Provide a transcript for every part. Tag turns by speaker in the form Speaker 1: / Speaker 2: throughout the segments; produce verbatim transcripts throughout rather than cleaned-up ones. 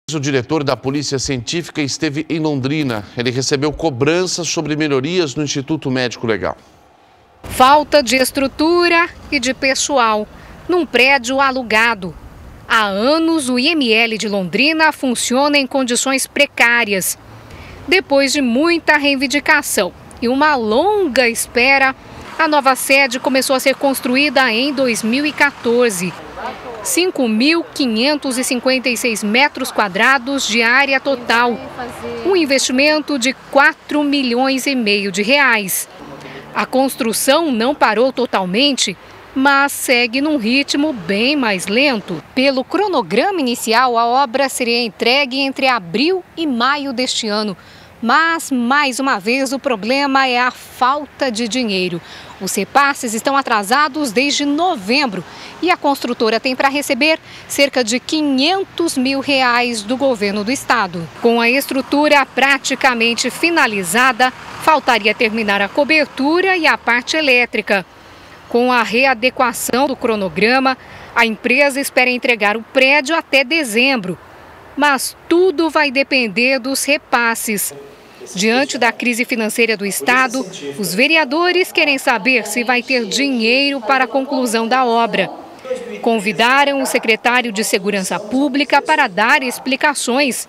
Speaker 1: O diretor da Polícia Científica esteve em Londrina. Ele recebeu cobranças sobre melhorias no Instituto Médico Legal.
Speaker 2: Falta de estrutura e de pessoal num prédio alugado. Há anos, o I M L de Londrina funciona em condições precárias. Depois de muita reivindicação e uma longa espera, a nova sede começou a ser construída em dois mil e quatorze. cinco mil quinhentos e cinquenta e seis metros quadrados de área total. Um investimento de quatro milhões e meio de reais. A construção não parou totalmente, mas segue num ritmo bem mais lento. Pelo cronograma inicial, a obra seria entregue entre abril e maio deste ano. Mas, mais uma vez, o problema é a falta de dinheiro. Os repasses estão atrasados desde novembro e a construtora tem para receber cerca de quinhentos mil reais do governo do estado. Com a estrutura praticamente finalizada, faltaria terminar a cobertura e a parte elétrica. Com a readequação do cronograma, a empresa espera entregar o prédio até dezembro. Mas tudo vai depender dos repasses. Diante da crise financeira do estado, os vereadores querem saber se vai ter dinheiro para a conclusão da obra. Convidaram o secretário de Segurança Pública para dar explicações.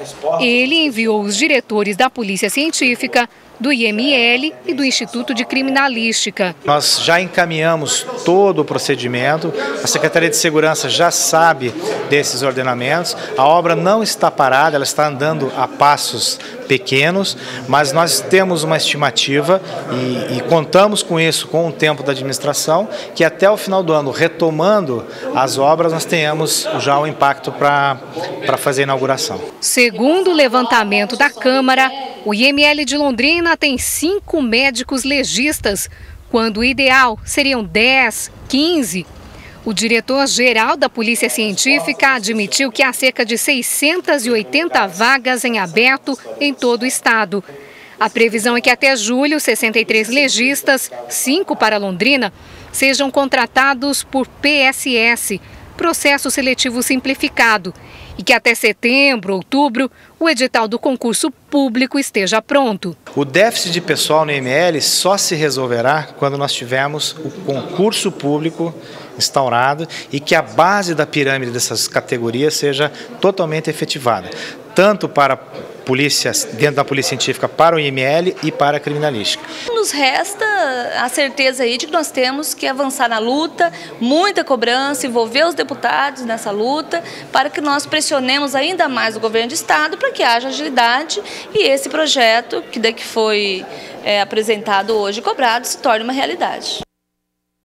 Speaker 2: Ele enviou os diretores da Polícia Científica, do I M L e do Instituto de Criminalística.
Speaker 3: Nós já encaminhamos todo o procedimento, a Secretaria de Segurança já sabe desses ordenamentos, a obra não está parada, ela está andando a passos pequenos, mas nós temos uma estimativa e, e contamos com isso, com o tempo da administração, que até o final do ano, retomando as obras, nós tenhamos já o impacto para para fazer a inauguração.
Speaker 2: Segundo o levantamento da Câmara, o I M L de Londrina tem cinco médicos legistas, quando o ideal seriam dez, quinze. O diretor-geral da Polícia Científica admitiu que há cerca de seiscentas e oitenta vagas em aberto em todo o estado. A previsão é que até julho, sessenta e três legistas, cinco para Londrina, sejam contratados por P S S, Processo Seletivo Simplificado, e que até setembro, outubro, o edital do concurso público esteja pronto.
Speaker 3: O déficit de pessoal no I M L só se resolverá quando nós tivermos o concurso público instaurado e que a base da pirâmide dessas categorias seja totalmente efetivada, tanto para polícia, dentro da Polícia Científica, para o I M L e para a Criminalística.
Speaker 4: Nos resta a certeza aí de que nós temos que avançar na luta, muita cobrança, envolver os deputados nessa luta, para que nós pressionemos ainda mais o governo do estado para que haja agilidade e esse projeto, que daqui foi é, apresentado hoje e cobrado, se torne uma realidade.